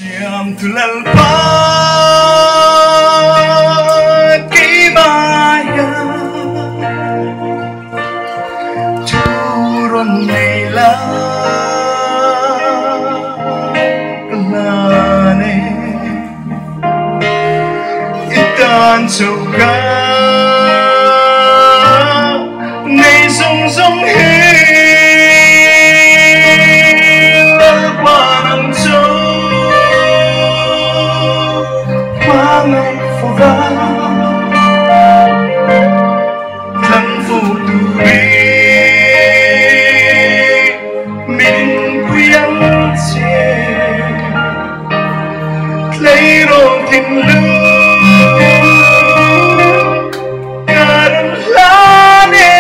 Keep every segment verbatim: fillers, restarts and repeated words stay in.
Yang terlampau kimaya turun nila kelane itan suka nei sung sung hi lấy rong tình lưu karon la ne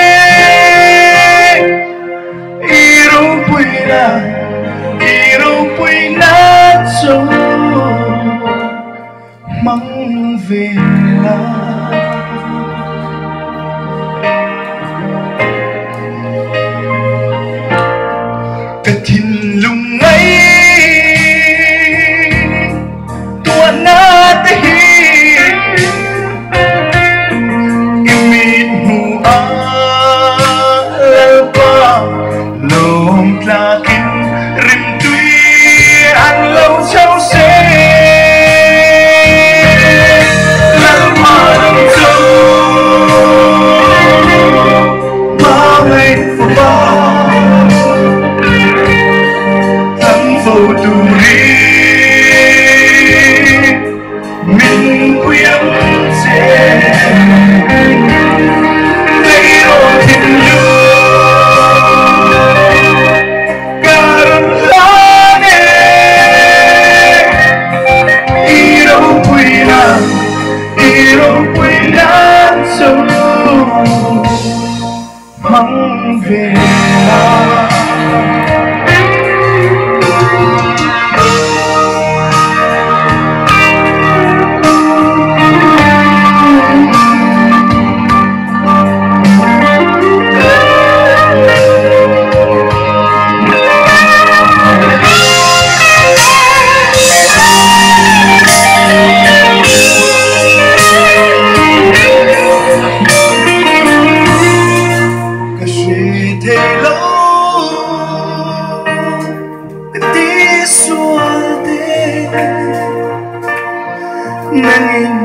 iro puina iro puina cho mang về la cái thìn lung ấy lakin rim tui an lâu châu se lal malam châu ba ngày phù ba thân phù tu ri min quyến se lấy rồi tình lưu mang về la Nanging